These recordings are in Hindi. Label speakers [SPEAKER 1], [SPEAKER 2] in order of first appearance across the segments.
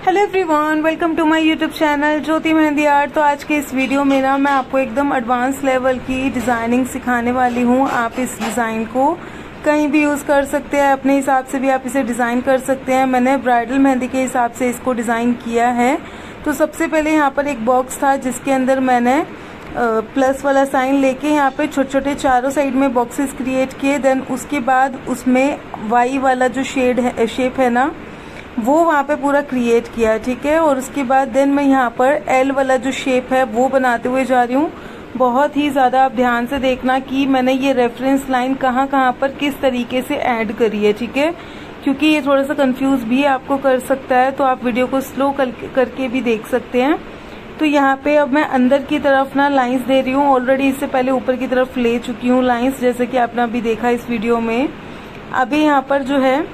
[SPEAKER 1] Hello everyone, welcome to my YouTube channel Jyoti mehndi art. तो आज के इस वीडियो में ना मैं आपको एकदम एडवांस लेवल की डिजाइनिंग सिखाने वाली हूँ। आप इस डिजाइन को कहीं भी यूज कर सकते हैं, अपने हिसाब से भी आप इसे डिजाइन कर सकते हैं। मैंने ब्राइडल मेहंदी के हिसाब से इसको डिजाइन किया है। तो सबसे पहले यहाँ पर एक बॉक्स था जिसके अंदर मैंने प्लस वाला साइन लेके यहाँ पे छोटे छोटे चारों साइड में बॉक्सेस क्रिएट किए। देन उसके बाद उसमें वाई वाला जो शेप है ना वो वहाँ पे पूरा क्रिएट किया, ठीक है। और उसके बाद देन मैं यहाँ पर एल वाला जो शेप है वो बनाते हुए जा रही हूँ। बहुत ही ज्यादा आप ध्यान से देखना कि मैंने ये रेफरेंस लाइन कहाँ कहाँ पर किस तरीके से ऐड करी है, ठीक है, क्योंकि ये थोड़ा सा कंफ्यूज भी आपको कर सकता है। तो आप वीडियो को स्लो करके भी देख सकते हैं। तो यहाँ पे अब मैं अंदर की तरफ ना लाइंस दे रही हूँ। ऑलरेडी इससे पहले ऊपर की तरफ ले चुकी हूँ लाइंस, जैसे कि आपने अभी देखा इस वीडियो में। अभी यहाँ पर जो है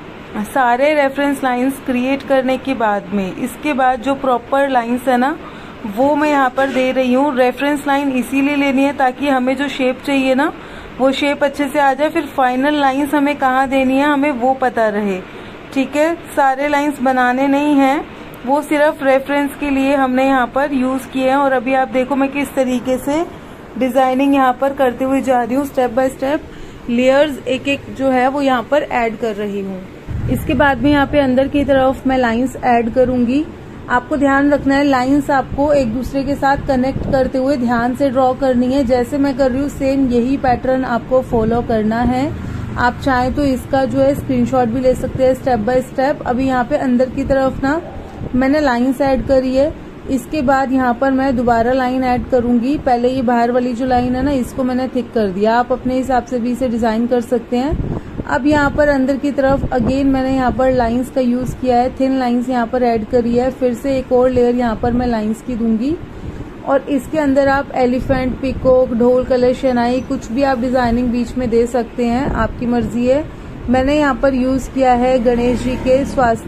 [SPEAKER 1] सारे रेफरेंस लाइंस क्रिएट करने के बाद में इसके बाद जो प्रॉपर लाइंस है ना वो मैं यहाँ पर दे रही हूँ। रेफरेंस लाइन इसीलिए लेनी है ताकि हमें जो शेप चाहिए ना वो शेप अच्छे से आ जाए, फिर फाइनल लाइंस हमें कहाँ देनी है हमें वो पता रहे, ठीक है। सारे लाइंस बनाने नहीं हैं, वो सिर्फ रेफरेंस के लिए हमने यहाँ पर यूज किए हैं। और अभी आप देखो मैं किस तरीके से डिजाइनिंग यहाँ पर करते हुए जा रही हूँ। स्टेप बाय स्टेप लेयर्स एक एक जो है वो यहाँ पर ऐड कर रही हूँ। इसके बाद में यहाँ पे अंदर की तरफ मैं लाइंस ऐड करूंगी। आपको ध्यान रखना है लाइंस आपको एक दूसरे के साथ कनेक्ट करते हुए ध्यान से ड्रॉ करनी है। जैसे मैं कर रही हूँ सेम यही पैटर्न आपको फॉलो करना है। आप चाहें तो इसका जो है स्क्रीनशॉट भी ले सकते हैं स्टेप बाय स्टेप। अभी यहाँ पे अंदर की तरफ ना मैंने लाइंस ऐड करी है। इसके बाद यहाँ पर मैं दोबारा लाइन ऐड करूंगी। पहले ये बाहर वाली जो लाइन है ना इसको मैंने थिक कर दिया। आप अपने हिसाब से भी इसे डिजाइन कर सकते हैं। अब यहाँ पर अंदर की तरफ अगेन मैंने यहाँ पर लाइंस का यूज किया है। थिन लाइंस यहाँ पर ऐड करी है। फिर से एक और लेयर यहाँ पर मैं लाइंस की दूंगी और इसके अंदर आप एलिफेंट, पीकॉक, ढोल, कलश, शहनाई कुछ भी आप डिजाइनिंग बीच में दे सकते हैं, आपकी मर्जी है। मैंने यहाँ पर यूज किया है गणेश जी के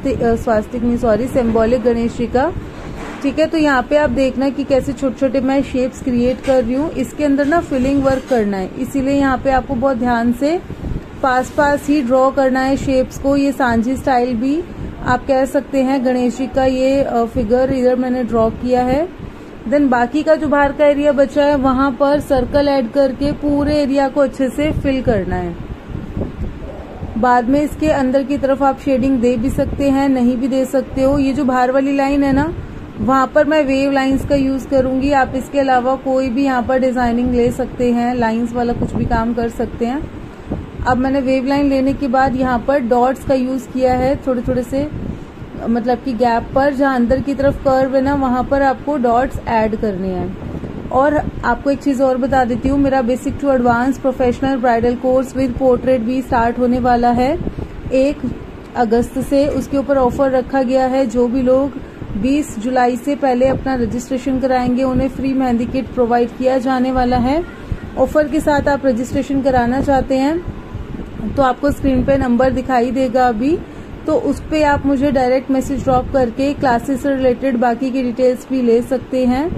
[SPEAKER 1] सिंबॉलिक गणेश जी का, ठीक है। तो यहाँ पे आप देखना कि कैसे छोटे छोटे मैं शेप्स क्रिएट कर रही हूँ। इसके अंदर ना फिलिंग वर्क करना है, इसीलिए यहाँ पे आपको बहुत ध्यान से पास पास ही ड्रॉ करना है शेप्स को। ये सांझी स्टाइल भी आप कह सकते हैं। गणेश जी का ये फिगर इधर मैंने ड्रॉ किया है। देन बाकी का जो बाहर का एरिया बचा है वहां पर सर्कल ऐड करके पूरे एरिया को अच्छे से फिल करना है। बाद में इसके अंदर की तरफ आप शेडिंग दे भी सकते हैं, नहीं भी दे सकते हो। ये जो बाहर वाली लाइन है ना वहां पर मैं वेव लाइंस का यूज करूंगी। आप इसके अलावा कोई भी यहाँ पर डिजाइनिंग ले सकते हैं, लाइंस वाला कुछ भी काम कर सकते हैं। अब मैंने वेव लाइन लेने के बाद यहाँ पर डॉट्स का यूज किया है थोड़े थोड़े से, मतलब कि गैप पर जहाँ अंदर की तरफ कर्व है ना वहां पर आपको डॉट्स ऐड करने हैं। और आपको एक चीज और बता देती हूँ, मेरा basic to advance professional bridal course with portrait भी स्टार्ट होने वाला है 1 अगस्त से। उसके ऊपर ऑफर रखा गया है। जो भी लोग 20 जुलाई से पहले अपना रजिस्ट्रेशन कराएंगे उन्हें फ्री मेहंदी किट प्रोवाइड किया जाने वाला है। ऑफर के साथ आप रजिस्ट्रेशन कराना चाहते हैं तो आपको स्क्रीन पे नंबर दिखाई देगा अभी, तो उस पे आप मुझे डायरेक्ट मैसेज ड्रॉप करके क्लासेस से रिलेटेड बाकी की डिटेल्स भी ले सकते हैं।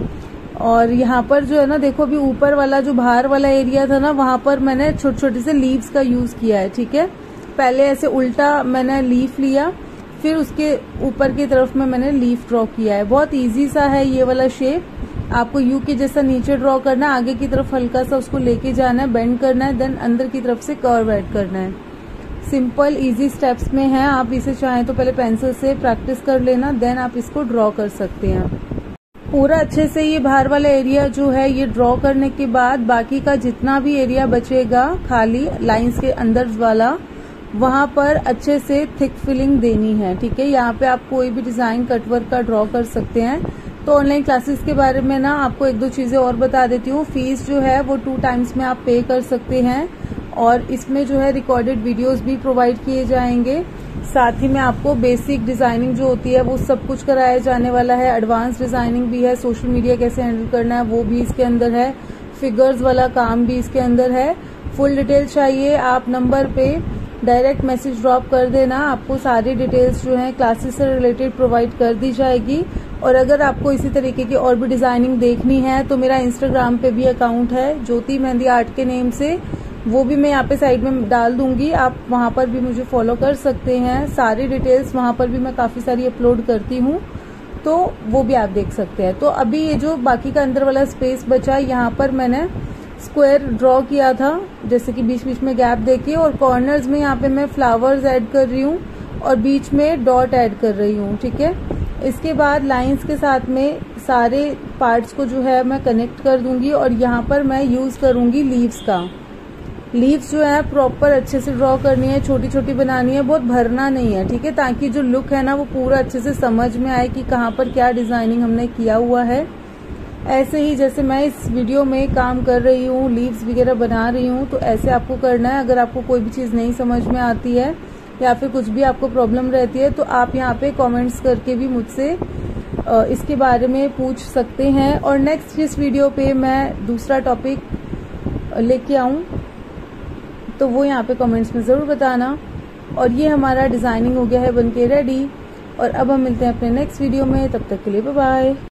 [SPEAKER 1] और यहाँ पर जो है ना देखो अभी ऊपर वाला जो बाहर वाला एरिया था ना वहां पर मैंने छोटे छोटे से लीव्स का यूज किया है, ठीक है। पहले ऐसे उल्टा मैंने लीफ लिया, फिर उसके ऊपर की तरफ में मैंने लीफ ड्रॉ किया है। बहुत ईजी सा है ये वाला शेप। आपको यू के जैसा नीचे ड्रॉ करना है, आगे की तरफ हल्का सा उसको लेके जाना है, बेंड करना है, देन अंदर की तरफ से कर्व ऐड करना है। सिंपल इजी स्टेप्स में है। आप इसे चाहें तो पहले पेंसिल से प्रैक्टिस कर लेना, देन आप इसको ड्रॉ कर सकते हैं। पूरा अच्छे से ये बाहर वाला एरिया जो है ये ड्रॉ करने के बाद बाकी का जितना भी एरिया बचेगा खाली लाइंस के अंदर वाला वहां पर अच्छे से थिक फिलिंग देनी है, ठीक है। यहाँ पे आप कोई भी डिजाइन कटवर्क का ड्रॉ कर सकते हैं। तो ऑनलाइन क्लासेस के बारे में ना आपको 1-2 चीजें और बता देती हूँ। फीस जो है वो 2 टाइम्स में आप पे कर सकते हैं और इसमें जो है रिकॉर्डेड वीडियोस भी प्रोवाइड किए जाएंगे। साथ ही में आपको बेसिक डिजाइनिंग जो होती है वो सब कुछ कराया जाने वाला है। एडवांस डिजाइनिंग भी है, सोशल मीडिया कैसे हैंडल करना है वो भी इसके अंदर है, फिगर्स वाला काम भी इसके अंदर है। फुल डिटेल चाहिए आप नंबर पे डायरेक्ट मैसेज ड्रॉप कर देना, आपको सारी डिटेल्स जो है क्लासेस से रिलेटेड प्रोवाइड कर दी जाएगी। और अगर आपको इसी तरीके की और भी डिजाइनिंग देखनी है तो मेरा इंस्टाग्राम पे भी अकाउंट है ज्योति मेहंदी आर्ट के नेम से, वो भी मैं यहाँ पे साइड में डाल दूंगी, आप वहां पर भी मुझे फॉलो कर सकते हैं। सारी डिटेल्स वहां पर भी मैं काफी सारी अपलोड करती हूँ, तो वो भी आप देख सकते हैं। तो अभी ये जो बाकी का अंदर वाला स्पेस बचा, यहाँ पर मैंने स्क्वायर ड्रॉ किया था, जैसे कि बीच बीच में गैप देके, और कॉर्नर्स में यहाँ पे मैं फ्लावर्स ऐड कर रही हूँ और बीच में डॉट ऐड कर रही हूँ, ठीक है। इसके बाद लाइंस के साथ में सारे पार्ट्स को जो है मैं कनेक्ट कर दूंगी, और यहाँ पर मैं यूज करूंगी लीव्स का। लीव्स जो है प्रॉपर अच्छे से ड्रॉ करनी है, छोटी छोटी बनानी है, बहुत भरना नहीं है, ठीक है, ताकि जो लुक है ना वो पूरा अच्छे से समझ में आए कि कहाँ पर क्या डिजाइनिंग हमने किया हुआ है। ऐसे ही जैसे मैं इस वीडियो में काम कर रही हूँ, लीव्स वगैरह बना रही हूँ, तो ऐसे आपको करना है। अगर आपको कोई भी चीज़ नहीं समझ में आती है या फिर कुछ भी आपको प्रॉब्लम रहती है, तो आप यहाँ पे कमेंट्स करके भी मुझसे इसके बारे में पूछ सकते हैं। और नेक्स्ट इस वीडियो पे मैं दूसरा टॉपिक लेके आऊँ, तो वो यहाँ पे कमेंट्स में ज़रूर बताना। और ये हमारा डिज़ाइनिंग हो गया है बनके रेडी, और अब हम मिलते हैं अपने नेक्स्ट वीडियो में। तब तक के लिए बाय बाय।